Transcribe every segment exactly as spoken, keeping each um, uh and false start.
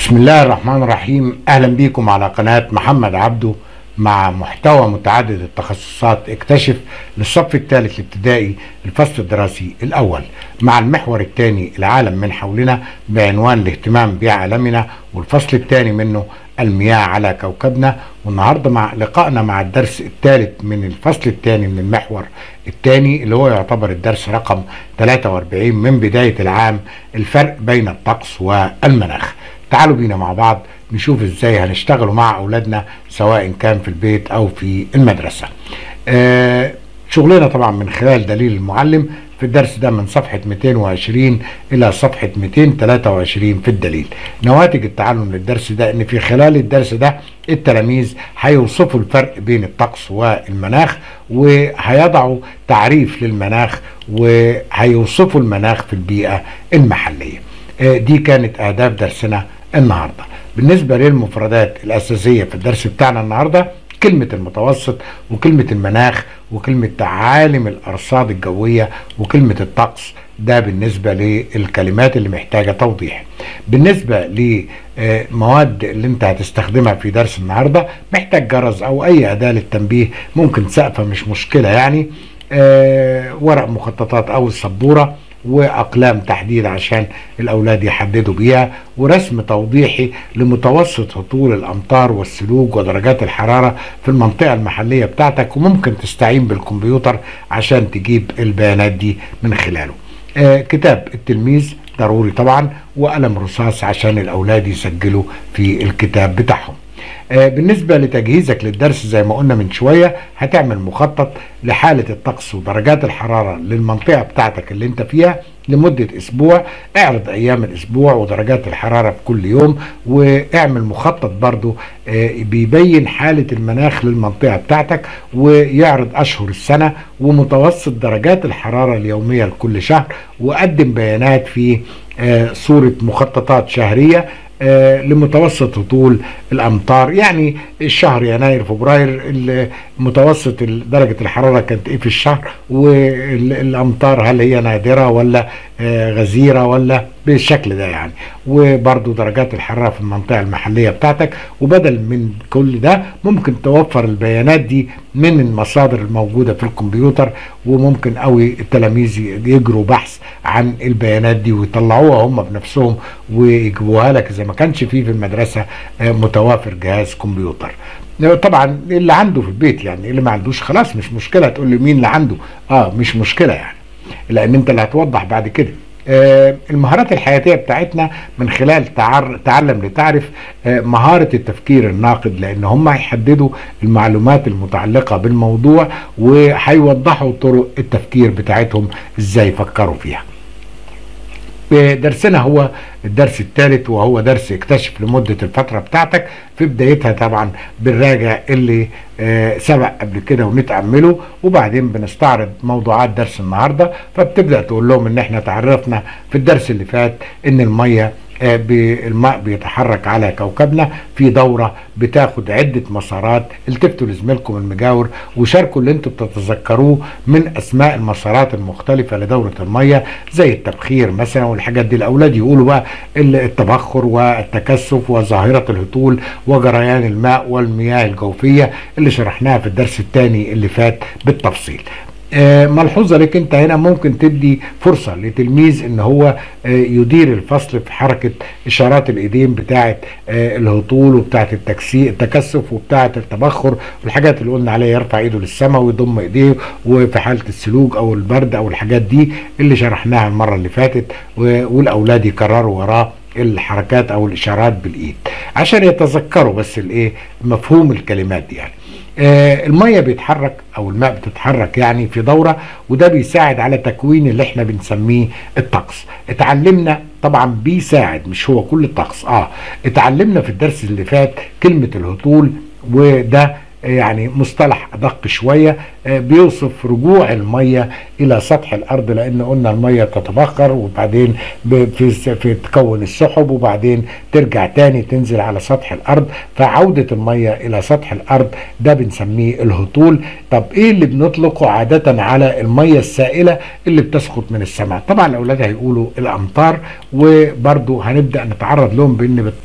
بسم الله الرحمن الرحيم. اهلا بيكم على قناة محمد عبده مع محتوى متعدد التخصصات اكتشف للصف الثالث الابتدائي الفصل الدراسي الاول مع المحور الثاني العالم من حولنا بعنوان الاهتمام بعالمنا، والفصل الثاني منه المياه على كوكبنا. والنهارده مع لقائنا مع الدرس الثالث من الفصل الثاني من المحور الثاني اللي هو يعتبر الدرس رقم ثلاثة وأربعين من بداية العام، الفرق بين الطقس والمناخ. تعالوا بينا مع بعض نشوف ازاي هنشتغلوا مع اولادنا سواء كان في البيت او في المدرسة. آه شغلنا طبعا من خلال دليل المعلم في الدرس ده من صفحة مئتين وعشرين الى صفحة مئتين وثلاثة وعشرين في الدليل. نواتج التعلم للدرس ده ان في خلال الدرس ده التلاميذ هيوصفوا الفرق بين الطقس والمناخ، وهيضعوا تعريف للمناخ، وهيوصفوا المناخ في البيئة المحلية. آه دي كانت اهداف درسنا النهارده. بالنسبة للمفردات الأساسية في الدرس بتاعنا النهارده كلمة المتوسط، وكلمة المناخ، وكلمة عالم الأرصاد الجوية، وكلمة الطقس. ده بالنسبة للكلمات اللي محتاجة توضيح. بالنسبة لمواد اللي انت هتستخدمها في درس النهارده محتاج جرس أو أي أداة للتنبيه، ممكن سقفة مش مشكلة يعني، آه ورق مخططات أو السبورة، واقلام تحديد عشان الاولاد يحددوا بيها، ورسم توضيحي لمتوسط هطول الامطار والثلوج ودرجات الحراره في المنطقه المحليه بتاعتك، وممكن تستعين بالكمبيوتر عشان تجيب البيانات دي من خلاله. آه كتاب التلميذ ضروري طبعا، وقلم رصاص عشان الاولاد يسجلوا في الكتاب بتاعهم. آه بالنسبة لتجهيزك للدرس زي ما قلنا من شوية، هتعمل مخطط لحالة الطقس ودرجات الحرارة للمنطقة بتاعتك اللي انت فيها لمدة اسبوع. اعرض ايام الاسبوع ودرجات الحرارة في كل يوم، واعمل مخطط برضو آه بيبين حالة المناخ للمنطقة بتاعتك، ويعرض اشهر السنة ومتوسط درجات الحرارة اليومية لكل شهر، وقدم بيانات في آه صورة مخططات شهرية آه لمتوسط هطول الامطار. يعني الشهر يناير فبراير متوسط درجة الحرارة كانت ايه في الشهر، والامطار هل هي نادرة ولا آه غزيرة ولا بالشكل ده يعني، وبرضو درجات الحرارة في المنطقة المحلية بتاعتك. وبدل من كل ده ممكن توفر البيانات دي من المصادر الموجودة في الكمبيوتر، وممكن قوي التلاميذ يجروا بحث عن البيانات دي ويطلعوها هم بنفسهم ويجيبوها لك اذا ما كانش فيه في المدرسة متوافر جهاز كمبيوتر. طبعا اللي عنده في البيت، يعني اللي ما عندوش خلاص مش مشكلة تقول لي مين اللي عنده، اه مش مشكلة يعني، لان انت اللي هتوضح بعد كده. آه المهارات الحياتية بتاعتنا من خلال تعر... تعلم لتعرف آه مهارة التفكير الناقد، لان هم هيحددوا المعلومات المتعلقة بالموضوع وهيوضحوا طرق التفكير بتاعتهم ازاي يفكروا فيها. درسنا هو الدرس الثالث، وهو درس اكتشف لمدة الفترة بتاعتك. في بدايتها طبعا بنراجع اللي آه سبق قبل كده ونتأمله، وبعدين بنستعرض موضوعات درس النهاردة. فبتبدأ تقول لهم ان احنا تعرفنا في الدرس اللي فات ان المية آه الماء بيتحرك على كوكبنا في دورة بتاخد عدة مسارات. التفتوا لزميلكم المجاور وشاركوا اللي انتوا بتتذكروه من اسماء المسارات المختلفة لدورة المية، زي التبخير مثلا والحاجات دي. الاولاد يقولوا بقى التبخر والتكثف وظاهرة الهطول وجريان الماء والمياه الجوفية اللي شرحناها في الدرس الثاني اللي فات بالتفصيل. آه ملحوظة لك انت هنا، ممكن تدي فرصة لتلميذ ان هو آه يدير الفصل في حركة اشارات الايدين بتاعة آه الهطول وبتاعة التكثف وبتاعة التبخر والحاجات اللي قلنا عليها، يرفع ايده للسماء ويضم ايديه، وفي حالة الثلوج او البرد او الحاجات دي اللي شرحناها المرة اللي فاتت، والاولاد يكرروا وراه الحركات او الاشارات بالايد عشان يتذكروا بس الايه مفهوم الكلمات دي يعني. آه المية بيتحرك او الماء بتتحرك يعني في دورة، وده بيساعد على تكوين اللي احنا بنسميه الطقس. اتعلمنا طبعا بيساعد، مش هو كل الطقس. اه اتعلمنا في الدرس اللي فات كلمة الهطول، وده يعني مصطلح ادق شويه بيوصف رجوع الميه الى سطح الارض، لان قلنا الميه تتبخر وبعدين في في تكون السحب وبعدين ترجع تاني تنزل على سطح الارض، فعوده الميه الى سطح الارض ده بنسميه الهطول. طب ايه اللي بنطلقه عاده على الميه السائله اللي بتسقط من السماء؟ طبعا الاولاد هيقولوا الامطار، وبرضو هنبدا نتعرض لهم بان بالطبع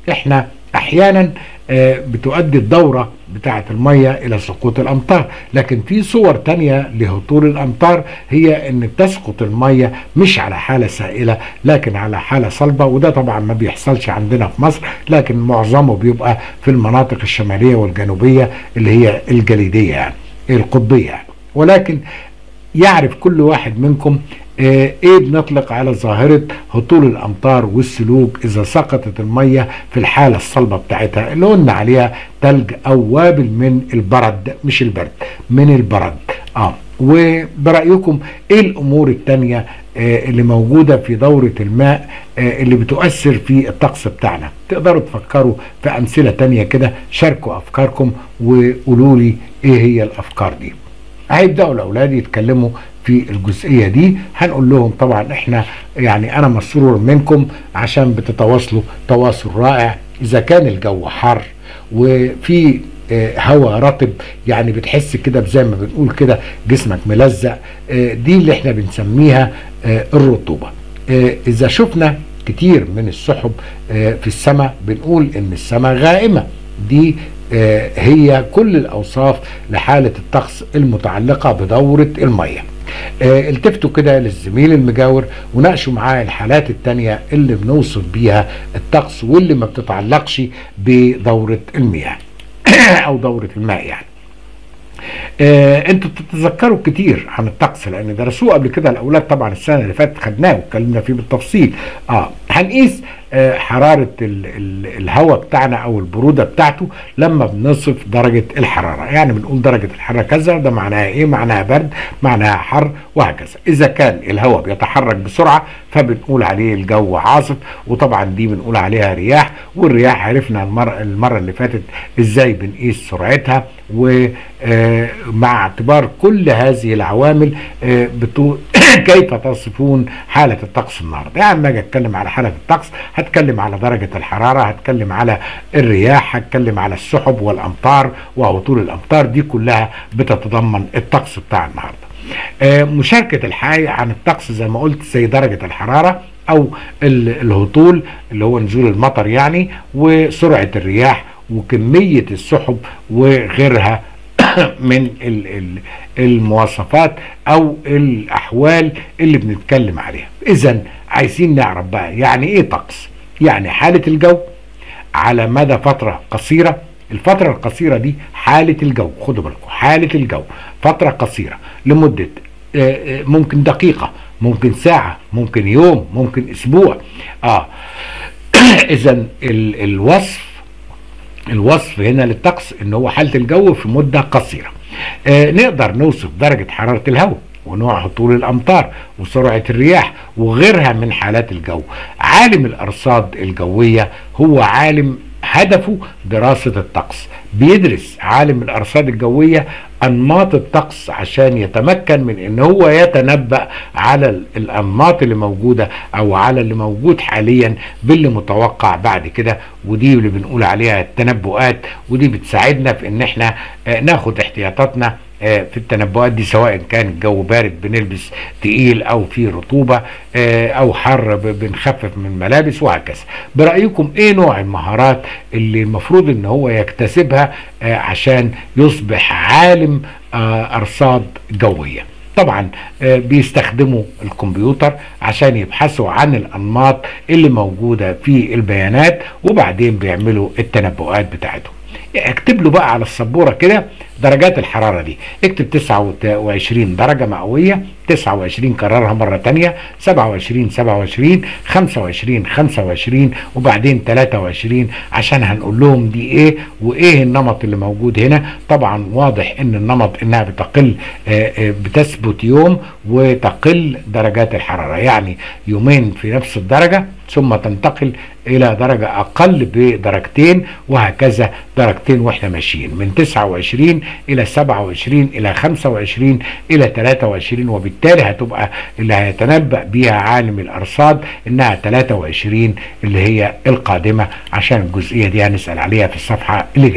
احنا احيانا آه، بتؤدي الدورة بتاعة المية الى سقوط الامطار، لكن في صور تانية لهطول الامطار هي ان تسقط المية مش على حالة سائلة لكن على حالة صلبة، وده طبعا ما بيحصلش عندنا في مصر، لكن معظمه بيبقى في المناطق الشمالية والجنوبية اللي هي الجليدية يعني القطبية يعني. ولكن يعرف كل واحد منكم آه، ايه بنطلق على ظاهرة هطول الامطار والسلوج اذا سقطت المية في الحالة الصلبة بتاعتها اللي قلنا عليها تلج او وابل من البرد، مش البرد، من البرد. اه وبرأيكم ايه الامور التانية آه اللي موجودة في دورة الماء آه اللي بتؤثر في الطقس بتاعنا؟ تقدروا تفكروا في امثلة تانية كده، شاركوا افكاركم وقولوا لي ايه هي الافكار دي. هيبداوا الاولاد يتكلموا في الجزئيه دي، هنقول لهم طبعا احنا يعني انا مسرور منكم عشان بتتواصلوا تواصل رائع. اذا كان الجو حر وفي آه، هواء رطب يعني بتحس كده زي ما بنقول كده جسمك ملزق، آه، دي اللي احنا بنسميها آه، الرطوبه. آه، اذا شفنا كتير من السحب آه، في السماء بنقول ان السماء غائمه، دي آه، هي كل الأوصاف لحالة الطقس المتعلقة بدورة المية. آه، التفتوا كده للزميل المجاور وناقشوا معاه الحالات التانية اللي بنوصف بيها الطقس واللي ما بتتعلقش بدورة المياه أو دورة الماء يعني. آه، انتوا بتتذكروا كتير عن الطقس لان درسوه قبل كده الاولاد، طبعا السنه اللي فاتت خدناه واتكلمنا فيه بالتفصيل. اه هنقيس آه حراره ال ال الهواء بتاعنا او البروده بتاعته لما بنصف درجه الحراره، يعني بنقول درجه الحراره كذا، ده معناها ايه؟ معناها برد، معناها حر، وهكذا. اذا كان الهواء بيتحرك بسرعه فبنقول عليه الجو عاصف، وطبعا دي بنقول عليها رياح، والرياح عرفنا المره المره اللي فاتت ازاي بنقيس سرعتها، ومع اعتبار كل هذه العوامل آه، بتو... كيف تصفون حالة الطقس النهارده؟ يعني لما اجي اتكلم على حالة الطقس هتكلم على درجة الحرارة، هتكلم على الرياح، هتكلم على السحب والامطار وهطول الامطار، دي كلها بتتضمن الطقس بتاع النهارده. آه، مشاركة الحي عن الطقس زي ما قلت زي درجة الحرارة او الهطول اللي هو نزول المطر يعني، وسرعة الرياح وكمية السحب وغيرها من المواصفات او الاحوال اللي بنتكلم عليها. اذا عايزين نعرف بقى يعني ايه طقس؟ يعني حالة الجو على مدى فترة قصيرة. الفترة القصيرة دي حالة الجو، خدوا بالكم، حالة الجو فترة قصيرة لمدة ممكن دقيقة، ممكن ساعة، ممكن يوم، ممكن اسبوع. اه اذا الوصف الوصف هنا للطقس ان هو حالة الجو في مدة قصيرة. آه نقدر نوصف درجة حرارة الهواء ونوع هطول الامطار وسرعة الرياح وغيرها من حالات الجو. عالم الارصاد الجوية هو عالم هدفه دراسة الطقس، بيدرس عالم الارصاد الجوية انماط الطقس عشان يتمكن من ان هو يتنبأ على الانماط اللي موجودة او على اللي موجود حاليا باللي متوقع بعد كده، ودي اللي بنقول عليها التنبؤات، ودي بتساعدنا في ان احنا ناخد احتياطاتنا في التنبؤات دي، سواء كان الجو بارد بنلبس تقيل او في رطوبة او حر بنخفف من الملابس وهكذا. برأيكم ايه نوع المهارات اللي المفروض ان هو يكتسبها عشان يصبح عالم ارصاد جوية؟ طبعا بيستخدموا الكمبيوتر عشان يبحثوا عن الانماط اللي موجودة في البيانات وبعدين بيعملوا التنبؤات بتاعتهم. اكتب له بقى على السبورة كده درجات الحرارة دي، اكتب تسعة وعشرين درجة مئوية، تسعة وعشرين كررها مرة تانية، سبعة وعشرين سبعة وعشرين، خمسة وعشرين خمسة وعشرين، وبعدين تلاتة وعشرين، عشان هنقول لهم دي ايه وايه النمط اللي موجود هنا. طبعا واضح ان النمط انها بتقل بتثبت يوم وتقل درجات الحرارة، يعني يومين في نفس الدرجة ثم تنتقل الى درجة اقل بدرجتين وهكذا درجتين واحنا ماشيين من تسعة وعشرين الى سبعة وعشرين الى خمسة وعشرين الى تلاتة وعشرين، وبالتالي هتبقى اللي هيتنبأ بيها عالم الارصاد انها تلاتة وعشرين اللي هي القادمة، عشان الجزئية دي هنسأل عليها في الصفحة اللي جاية.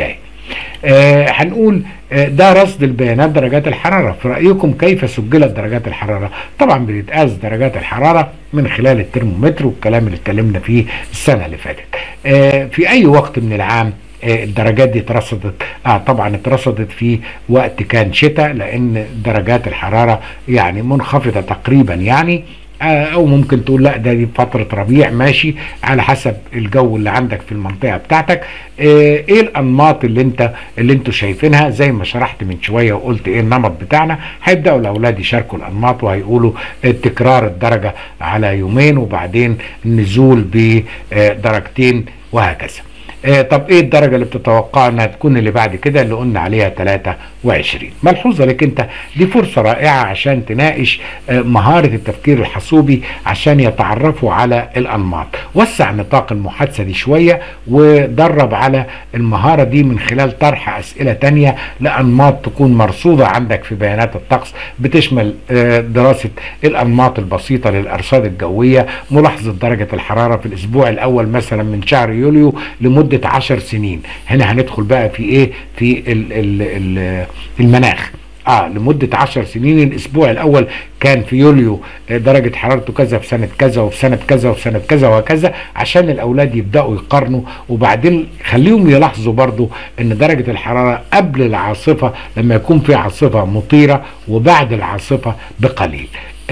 آه هنقول آه ده رصد البيانات درجات الحرارة. في رأيكم كيف سجلت درجات الحرارة؟ طبعا بتتقاس درجات الحرارة من خلال الترمومتر والكلام اللي اتكلمنا فيه السنة اللي فاتت. آه في أي وقت من العام الدرجات دي اترصدت؟ اه طبعا اترصدت في وقت كان شتاء، لان درجات الحراره يعني منخفضه تقريبا يعني، او ممكن تقول لا ده دي فتره ربيع، ماشي على حسب الجو اللي عندك في المنطقه بتاعتك. ايه الانماط اللي انت اللي انتوا شايفينها؟ زي ما شرحت من شويه وقلت ايه النمط بتاعنا. هيبداوا الاولاد يشاركوا الانماط وهيقولوا تكرار الدرجه على يومين وبعدين نزول بدرجتين وهكذا. آه طب ايه الدرجة اللي بتتوقع انها تكون اللي بعد كده اللي قلنا عليها ثلاثة وعشرين؟ ملحوظة لك انت، دي فرصة رائعة عشان تناقش آه مهارة التفكير الحاسوبي عشان يتعرفوا على الانماط. وسع نطاق المحادثة دي شوية ودرب على المهارة دي من خلال طرح اسئلة تانية لانماط تكون مرصودة عندك في بيانات الطقس، بتشمل آه دراسة الانماط البسيطة للارصاد الجوية، ملاحظة درجة الحرارة في الاسبوع الاول مثلا من شهر يوليو لمدة عشر سنين. هنا هندخل بقى في ايه؟ في ال ال ال المناخ. اه لمدة عشر سنين الاسبوع الاول كان في يوليو درجة حرارته كذا في سنة كذا وفي سنة كذا وفي سنة كذا وهكذا، عشان الاولاد يبدأوا يقارنوا. وبعدين خليهم يلاحظوا برضو ان درجة الحرارة قبل العاصفة لما يكون في عاصفة مطيرة وبعد العاصفة بقليل.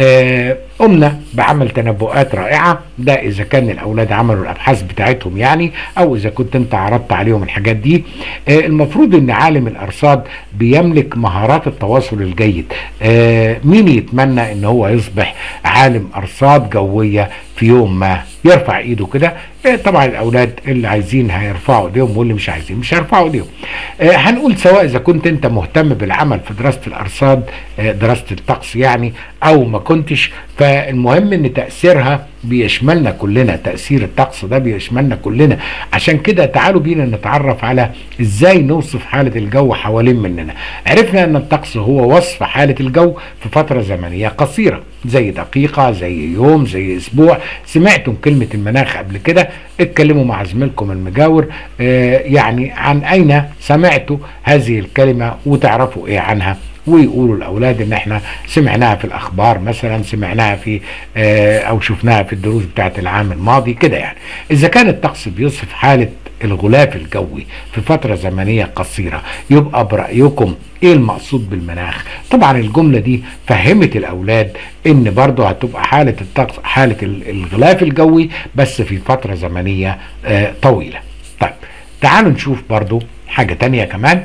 آه قمنا بعمل تنبؤات رائعة، ده إذا كان الأولاد عملوا الأبحاث بتاعتهم يعني، أو إذا كنت أنت عرضت عليهم الحاجات دي. آه المفروض أن عالم الأرصاد بيملك مهارات التواصل الجيد. آه مين يتمنى أن هو يصبح عالم أرصاد جوية في يوم ما؟ يرفع ايده كده. آه طبعا الاولاد اللي عايزين هيرفعوا ايديهم واللي مش عايزين مش هيرفعوا ايديهم. آه هنقول سواء اذا كنت انت مهتم بالعمل في دراسة الارصاد، آه دراسة الطقس يعني، او ما كنتش، فالمهم ان تأثيرها بيشملنا كلنا، تأثير الطقس ده بيشملنا كلنا. عشان كده تعالوا بينا نتعرف على ازاي نوصف حالة الجو حوالين مننا. عرفنا ان الطقس هو وصف حالة الجو في فترة زمنية قصيرة، زي دقيقة، زي يوم، زي اسبوع. سمعتم كلمة المناخ قبل كده؟ اتكلموا مع زميلكم المجاور آه يعني عن اين سمعتوا هذه الكلمة وتعرفوا ايه عنها، ويقولوا الاولاد ان احنا سمعناها في الاخبار مثلا، سمعناها في آه او شفناها في الدروس بتاعت العام الماضي كده يعني. اذا كان الطقس بيوصف حالة الغلاف الجوي في فترة زمنية قصيرة، يبقى برأيكم ايه المقصود بالمناخ؟ طبعا الجملة دي فهمت الاولاد ان برضه هتبقى حالة الطقس حالة الغلاف الجوي بس في فترة زمنية آه طويلة. طيب تعالوا نشوف برضه حاجة تانية كمان.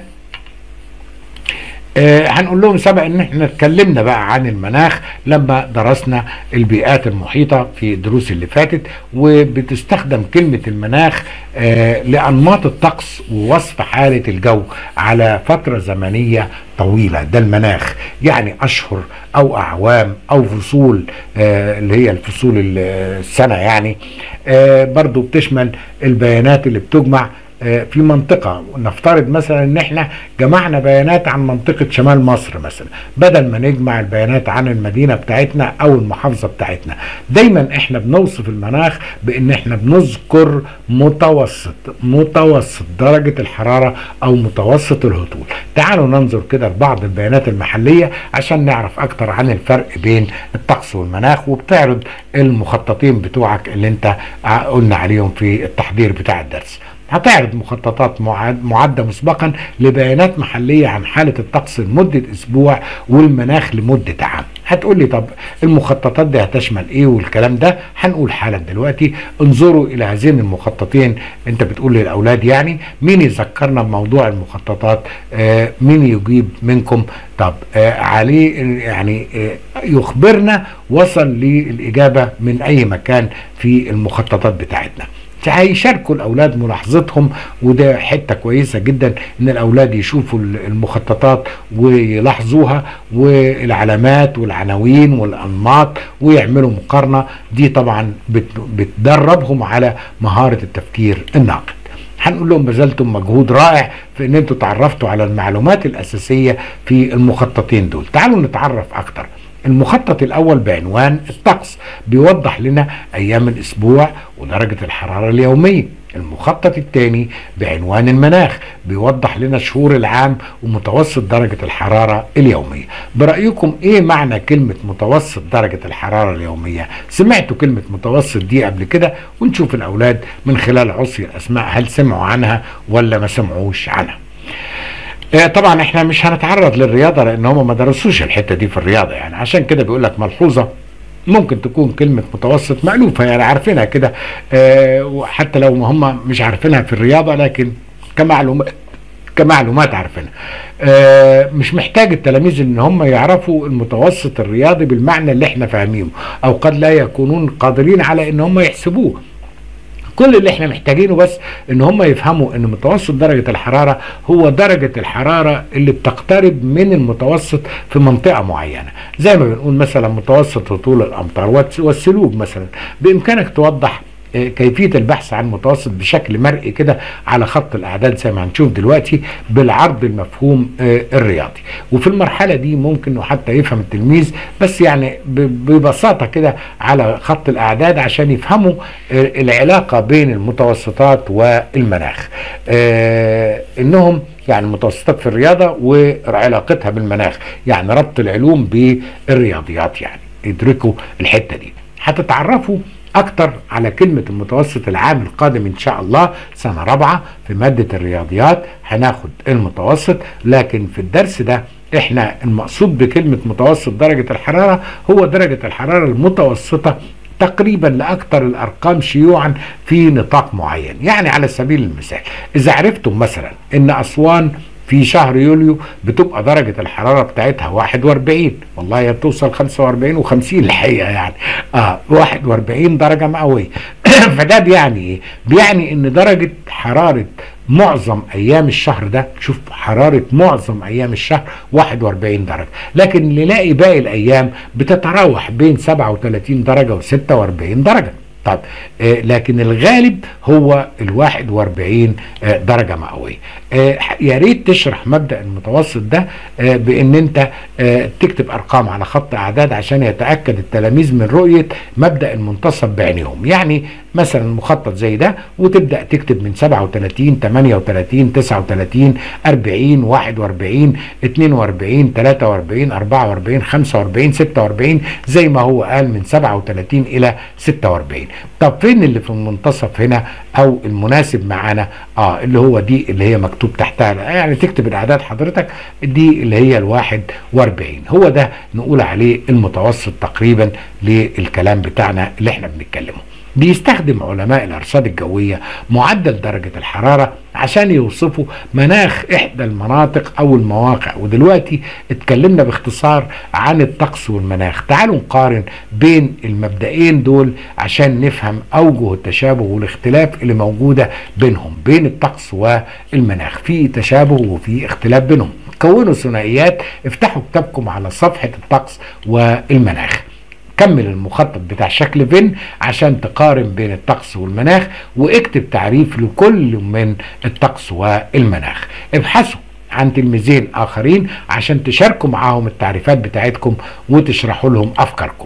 آه هنقول لهم سبق ان احنا اتكلمنا بقى عن المناخ لما درسنا البيئات المحيطة في الدروس اللي فاتت، وبتستخدم كلمة المناخ آه لأنماط الطقس ووصف حالة الجو على فترة زمنية طويلة. ده المناخ يعني أشهر أو أعوام أو فصول آه اللي هي الفصول السنة يعني. آه برضو بتشمل البيانات اللي بتجمع في منطقة. نفترض مثلا ان احنا جمعنا بيانات عن منطقة شمال مصر مثلا، بدل ما نجمع البيانات عن المدينة بتاعتنا او المحافظة بتاعتنا. دايما احنا بنوصف المناخ بان احنا بنذكر متوسط متوسط درجة الحرارة او متوسط الهطول. تعالوا ننظر كده لبعض البيانات المحلية عشان نعرف اكتر عن الفرق بين الطقس والمناخ، وبتعرض المخططين بتوعك اللي انت قلنا عليهم في التحضير بتاع الدرس. هتعرض مخططات معدة مسبقا لبيانات محلية عن حالة الطقس لمدة اسبوع والمناخ لمدة عام. هتقول لي طب المخططات دي هتشمل ايه والكلام ده؟ هنقول حالا دلوقتي. انظروا الى هذين المخططين. انت بتقول للاولاد يعني مين يذكرنا بموضوع المخططات؟ آه مين يجيب منكم؟ طب آه عليه يعني آه يخبرنا وصل للاجابة من اي مكان في المخططات بتاعتنا. هيشاركوا الاولاد ملاحظتهم، وده حته كويسه جدا ان الاولاد يشوفوا المخططات ويلاحظوها والعلامات والعناوين والانماط ويعملوا مقارنه. دي طبعا بتدربهم على مهاره التفكير الناقد. هنقول لهم بذلتم مجهود رائع في ان انتوا تعرفتوا على المعلومات الاساسيه في المخططين دول. تعالوا نتعرف اكتر. المخطط الاول بعنوان الطقس بيوضح لنا ايام الاسبوع ودرجة الحرارة اليومية. المخطط الثاني بعنوان المناخ بيوضح لنا شهور العام ومتوسط درجة الحرارة اليومية. برأيكم ايه معنى كلمة متوسط درجة الحرارة اليومية؟ سمعتوا كلمة متوسط دي قبل كده؟ ونشوف الأولاد من خلال عصي الأسماء هل سمعوا عنها ولا ما سمعوش عنها. آه طبعا احنا مش هنتعرض للرياضة لأن هم ما درسوش الحتة دي في الرياضة، يعني عشان كده بيقول لك ملحوظة ممكن تكون كلمة متوسط مألوفة يعني عارفينها كده، آه وحتى لو هم مش عارفينها في الرياضة لكن كمعلومات كمعلومات عارفينها. آه مش محتاج التلاميذ ان هم يعرفوا المتوسط الرياضي بالمعنى اللي احنا فاهمينه، او قد لا يكونون قادرين على ان هم يحسبوه. كل اللي احنا محتاجينه بس ان هم يفهموا ان متوسط درجة الحرارة هو درجة الحرارة اللي بتقترب من المتوسط في منطقة معينة، زي ما بنقول مثلا متوسط هطول الامطار والسلوج مثلا. بامكانك توضح كيفية البحث عن متوسط بشكل مرئي كده على خط الأعداد زي ما هنشوف دلوقتي بالعرض المفهوم الرياضي. وفي المرحلة دي ممكن حتى يفهم التلميذ بس يعني ببساطة كده على خط الأعداد عشان يفهموا العلاقة بين المتوسطات والمناخ، إنهم يعني المتوسطات في الرياضة وعلاقتها بالمناخ، يعني ربط العلوم بالرياضيات، يعني يدركوا الحتة دي. هتتعرفوا اكتر على كلمة المتوسط العام القادم ان شاء الله سنة رابعة في مادة الرياضيات هناخد المتوسط، لكن في الدرس ده احنا المقصود بكلمة متوسط درجة الحرارة هو درجة الحرارة المتوسطة تقريبا لأكثر الأرقام شيوعا في نطاق معين. يعني على سبيل المثال إذا عرفتم مثلا إن أسوان في شهر يوليو بتبقى درجة الحرارة بتاعتها واحد واربعين، والله هي بتوصل خمسة واربعين وخمسين الحقيقة، يعني اه واحد واربعين درجة مئوية. فده بيعني ايه؟ بيعني ان درجة حرارة معظم ايام الشهر ده، شوف حرارة معظم ايام الشهر واحد واربعين درجة، لكن نلاقي باقي الايام بتتراوح بين سبعة وتلاتين درجة و ستة واربعين درجة. طب آه لكن الغالب هو ال واحد واربعين آه درجة مئوية. آه يا ريت تشرح مبدأ المتوسط ده آه بان انت آه تكتب ارقام على خط اعداد عشان يتأكد التلاميذ من رؤية مبدأ المنتصف بعينهم. يعني مثلا مخطط زي ده وتبدأ تكتب من سبعة وتلاتين تمانية وتلاتين تسعة وتلاتين اربعين واحد واربعين اتنين واربعين تلاتة واربعين اربعة واربعين خمسة واربعين ستة واربعين زي ما هو قال من سبعة وتلاتين الى ستة واربعين. طب فين اللي في المنتصف هنا او المناسب معانا؟ اه اللي هو دي اللي هي مكتوب تحتها، يعني تكتب الاعداد حضرتك دي اللي هي الواحد واربعين، هو ده نقول عليه المتوسط تقريبا للكلام بتاعنا اللي احنا بنتكلمه. بيستخدم علماء الارصاد الجويه معدل درجه الحراره عشان يوصفوا مناخ احدى المناطق او المواقع. ودلوقتي اتكلمنا باختصار عن الطقس والمناخ، تعالوا نقارن بين المبدئين دول عشان نفهم اوجه التشابه والاختلاف اللي موجوده بينهم، بين الطقس والمناخ في تشابه وفي اختلاف بينهم. كونوا ثنائيات، افتحوا كتابكم على صفحه الطقس والمناخ، كمل المخطط بتاع شكل فين عشان تقارن بين الطقس والمناخ، واكتب تعريف لكل من الطقس والمناخ. ابحثوا عن تلميذين اخرين عشان تشاركوا معاهم التعريفات بتاعتكم وتشرحوا لهم افكاركم.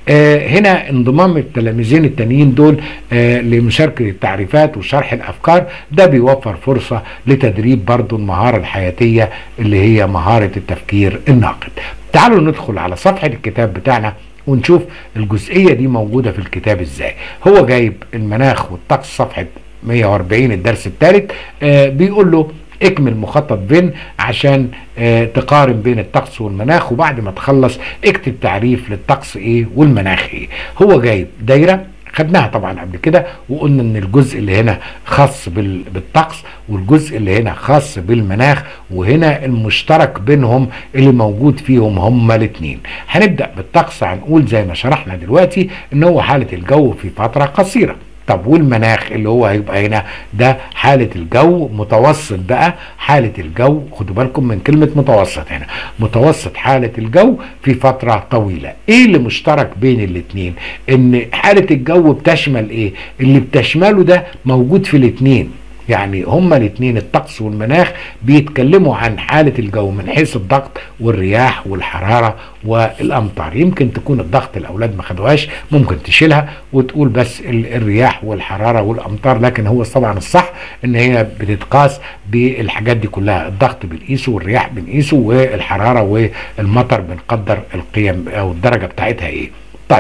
آه هنا انضمام التلاميذين التانيين دول آه لمشاركة التعريفات وشرح الافكار، ده بيوفر فرصة لتدريب برضو المهارة الحياتية اللي هي مهارة التفكير الناقد. تعالوا ندخل على صفحة الكتاب بتاعنا ونشوف الجزئية دي موجودة في الكتاب ازاي. هو جايب المناخ والطقس صفحة مية واربعين الدرس الثالث، آه بيقول له اكمل مخطط فين عشان آه تقارن بين الطقس والمناخ، وبعد ما تخلص اكتب تعريف للطقس ايه والمناخ ايه. هو جايب دايرة خدناها طبعا قبل كده وقلنا ان الجزء اللي هنا خاص بالطقس والجزء اللي هنا خاص بالمناخ، وهنا المشترك بينهم اللي موجود فيهم هما الاثنين. هنبدأ بالطقس، هنقول زي ما شرحنا دلوقتي ان هو حالة الجو في فترة قصيرة. طب والمناخ اللي هو هيبقى هنا ده حالة الجو متوسط، بقى حالة الجو خدوا بالكم من كلمة متوسط، هنا متوسط حالة الجو في فترة طويلة. ايه اللي مشترك بين الاتنين؟ ان حالة الجو بتشمل ايه؟ اللي بتشمله ده موجود في الاتنين، يعني هما الاثنين الطقس والمناخ بيتكلموا عن حالة الجو من حيث الضغط والرياح والحرارة والامطار. يمكن تكون الضغط الاولاد ما خدوهاش، ممكن تشيلها وتقول بس الرياح والحرارة والامطار، لكن هو طبعا الصح ان هي بتتقاس بالحاجات دي كلها. الضغط بنقيسه والرياح بنقيسه والحرارة والمطر بنقدر القيم او الدرجة بتاعتها ايه. طيب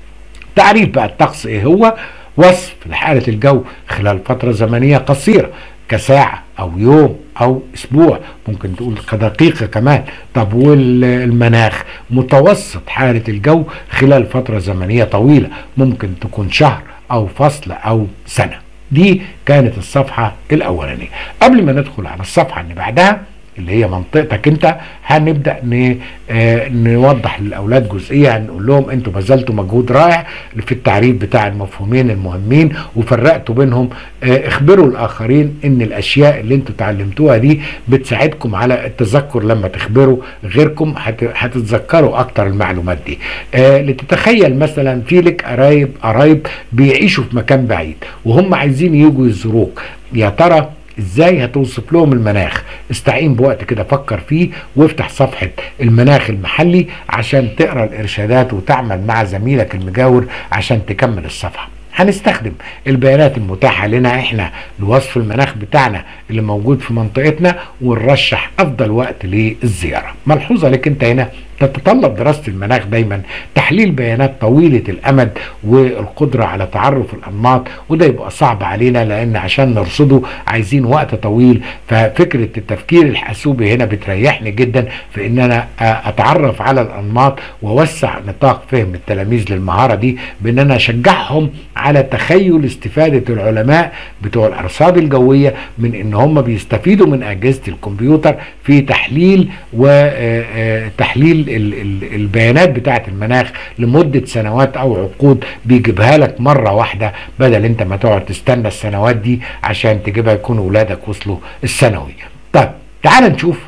تعريف بقى الطقس ايه هو؟ وصف لحالة الجو خلال فترة زمنية قصيرة كساعة او يوم او اسبوع، ممكن تقول كدقيقة كمان. طب والمناخ متوسط حالة الجو خلال فترة زمنية طويلة، ممكن تكون شهر او فصل او سنة. دي كانت الصفحة الاولانية. قبل ما ندخل على الصفحة اللي بعدها اللي هي منطقتك انت، هنبدا اه نوضح للاولاد جزئيه، هنقول لهم انتوا بذلتوا مجهود رائع في التعريف بتاع المفهومين المهمين وفرقتوا بينهم. اه اخبروا الاخرين ان الاشياء اللي انتوا اتعلمتوها دي بتساعدكم على التذكر. لما تخبروا غيركم هتتذكروا اكتر المعلومات دي. اه لتتخيل مثلا في لك قرايب قرايب بيعيشوا في مكان بعيد وهم عايزين يجوا يزوروك، يا ترى ازاي هتوصف لهم المناخ؟ استعين بوقت كده فكر فيه وافتح صفحة المناخ المحلي عشان تقرأ الارشادات وتعمل مع زميلك المجاور عشان تكمل الصفحة. هنستخدم البيانات المتاحة لنا احنا لوصف المناخ بتاعنا اللي موجود في منطقتنا ونرشح افضل وقت للزيارة. ملحوظة لك انت هنا، تتطلب دراسة المناخ دايما تحليل بيانات طويلة الأمد والقدرة على تعرف الأنماط، وده يبقى صعب علينا لأن عشان نرصده عايزين وقت طويل. ففكرة التفكير الحاسوبي هنا بتريحني جدا في إن أنا أتعرف على الأنماط وأوسع نطاق فهم التلاميذ للمهارة دي بإن أنا أشجعهم على تخيل استفادة العلماء بتوع الأرصاد الجوية من إن هم بيستفيدوا من أجهزة الكمبيوتر في تحليل وتحليل البيانات بتاعت المناخ لمدة سنوات او عقود، بيجيبها لك مرة واحدة بدل انت ما تقعد تستنى السنوات دي عشان تجيبها يكون ولادك وصلوا الثانوي. طيب تعال نشوف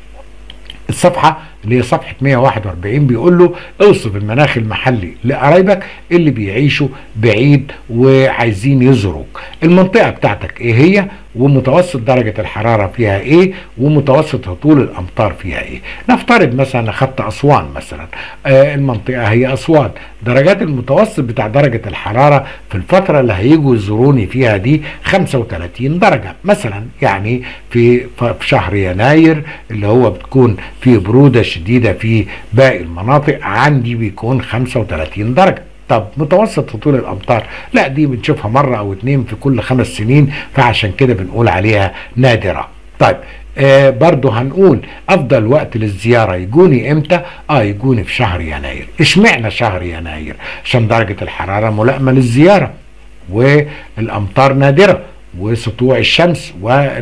الصفحة اللي هي صفحة مية وواحد واربعين. بيقول له اوصف المناخ المحلي لقرايبك اللي بيعيشوا بعيد وعايزين يزوروك. المنطقة بتاعتك ايه هي، ومتوسط درجة الحرارة فيها ايه، ومتوسط هطول الامطار فيها ايه. نفترض مثلا اخدت اسوان مثلا، آه المنطقة هي اسوان. درجات المتوسط بتاع درجة الحرارة في الفترة اللي هيجوا يزوروني فيها دي خمسة وتلاتين درجة مثلا، يعني في في شهر يناير اللي هو بتكون فيه برودة شديدة في باقي المناطق عندي بيكون خمسة وتلاتين درجة. طب متوسط هطول الامطار، لا دي بنشوفها مرة او اتنين في كل خمس سنين، فعشان كده بنقول عليها نادرة. طيب آه برضو هنقول افضل وقت للزيارة يجوني امتى؟ اه يجوني في شهر يناير. اشمعنى شهر يناير؟ عشان درجة الحرارة ملائمة للزيارة والامطار نادرة وسطوع الشمس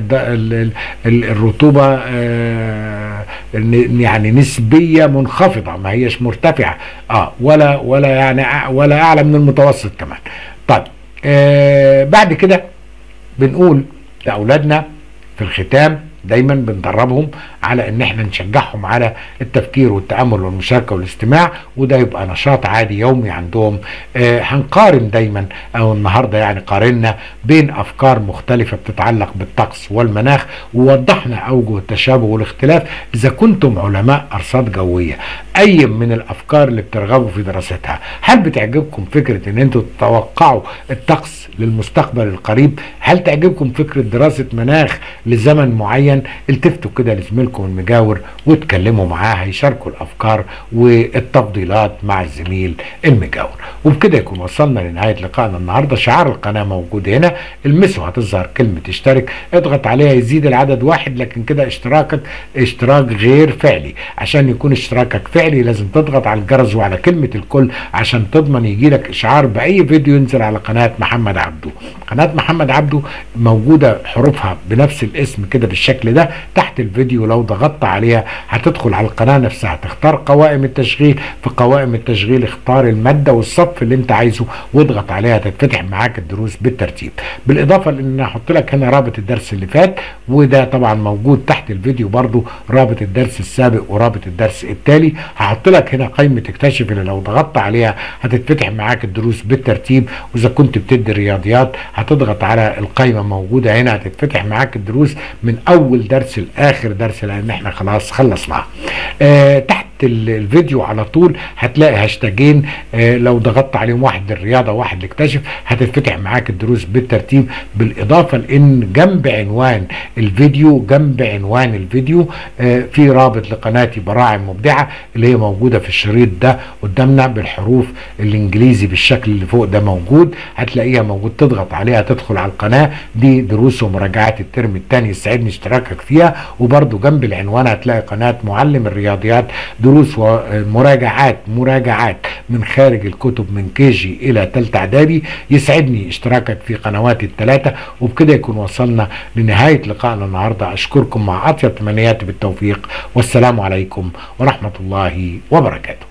والرطوبة آه يعني نسبية منخفضة، ما هيش مرتفعة اه ولا ولا يعني ولا اعلى من المتوسط كمان. طيب آه بعد كده بنقول لاولادنا في الختام دايما بندربهم على ان احنا نشجعهم على التفكير والتأمل والمشاركة والاستماع، وده يبقى نشاط عادي يومي عندهم. آه هنقارن دايما او النهاردة يعني قارنا بين افكار مختلفة بتتعلق بالطقس والمناخ، ووضحنا اوجه التشابه والاختلاف. اذا كنتم علماء ارصاد جوية، اي من الافكار اللي بترغبوا في دراستها، هل بتعجبكم فكرة ان انتوا تتوقعوا الطقس للمستقبل القريب؟ هل تعجبكم فكرة دراسة مناخ لزمن معين؟ التفتوا كده لزميلكم المجاور واتكلموا معاه، هيشاركوا الافكار والتفضيلات مع الزميل المجاور. وبكده يكون وصلنا لنهايه لقائنا النهارده. شعار القناه موجود هنا، المسوا هتظهر كلمه اشترك، اضغط عليها يزيد العدد واحد، لكن كده اشتراكك اشتراك غير فعلي. عشان يكون اشتراكك فعلي لازم تضغط على الجرس وعلى كلمه الكل عشان تضمن يجيلك اشعار باي فيديو ينزل على قناه محمد عبده. قناه محمد عبده موجوده حروفها بنفس الاسم كده بالشكل بالشكل ده. تحت الفيديو لو ضغطت عليها هتدخل على القناة نفسها، تختار قوائم التشغيل. في قوائم التشغيل اختار المادة والصف اللي انت عايزه واضغط عليها، تتفتح معاك الدروس بالترتيب. بالاضافة لان احط لك هنا رابط الدرس اللي فات، وده طبعا موجود تحت الفيديو برضو رابط الدرس السابق ورابط الدرس التالي. هحط لك هنا قائمة اكتشف اللي لو ضغطت عليها هتتفتح معاك الدروس بالترتيب. واذا كنت بتدي رياضيات هتضغط على القائمة موجودة هنا، هتتفتح معاك الدروس من اول درس لاخر درس، لان احنا خلاص خلصناها. آه تحت الفيديو على طول هتلاقي هاشتاجين، آه لو ضغطت عليهم، واحد للرياضه وواحد للاكتشف، هتتفتح معاك الدروس بالترتيب. بالاضافه لان جنب عنوان الفيديو جنب عنوان الفيديو آه في رابط لقناتي براعم مبدعه اللي هي موجوده في الشريط ده قدامنا بالحروف الانجليزي بالشكل اللي فوق ده موجود، هتلاقيها موجود، تضغط عليها تدخل على القناه دي. دروس ومراجعات الترم الثاني يسعدني اشتراكك فيها. وبرده جنب العنوان هتلاقي قناه معلم الرياضيات، دروس ومراجعات مراجعات من خارج الكتب من كيجي الى ثالثه اعدادي. يسعدني اشتراكك في قنواتي الثلاثه. وبكده يكون وصلنا لنهايه لقائنا النهارده. اشكركم مع اطيب تمنياتي بالتوفيق، والسلام عليكم ورحمه الله وبركاته.